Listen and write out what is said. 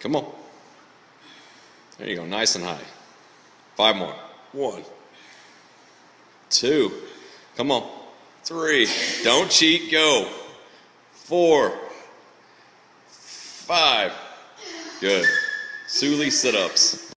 Come on. There you go, nice and high. 5 more. 1, 2, come on. 3, don't cheat, go. 4, 5, good. Sule sit-ups.